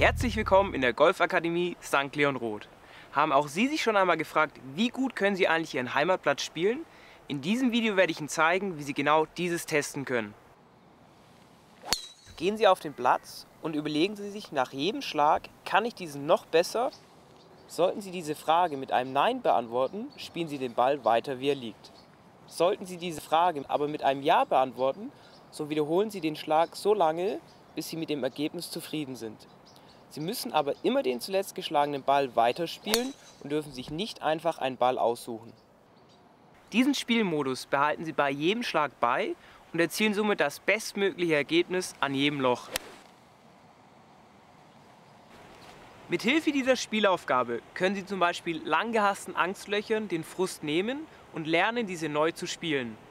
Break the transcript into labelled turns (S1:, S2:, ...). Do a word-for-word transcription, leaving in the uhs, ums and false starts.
S1: Herzlich willkommen in der Golfakademie Sankt Leon Roth. Haben auch Sie sich schon einmal gefragt, wie gut können Sie eigentlich Ihren Heimatplatz spielen? In diesem Video werde ich Ihnen zeigen, wie Sie genau dieses testen können. Gehen Sie auf den Platz und überlegen Sie sich nach jedem Schlag, kann ich diesen noch besser? Sollten Sie diese Frage mit einem Nein beantworten, spielen Sie den Ball weiter, wie er liegt. Sollten Sie diese Frage aber mit einem Ja beantworten, so wiederholen Sie den Schlag so lange, bis Sie mit dem Ergebnis zufrieden sind. Sie müssen aber immer den zuletzt geschlagenen Ball weiterspielen und dürfen sich nicht einfach einen Ball aussuchen. Diesen Spielmodus behalten Sie bei jedem Schlag bei und erzielen somit das bestmögliche Ergebnis an jedem Loch. Mithilfe dieser Spielaufgabe können Sie zum Beispiel lang gehassten Angstlöchern den Frust nehmen und lernen, diese neu zu spielen.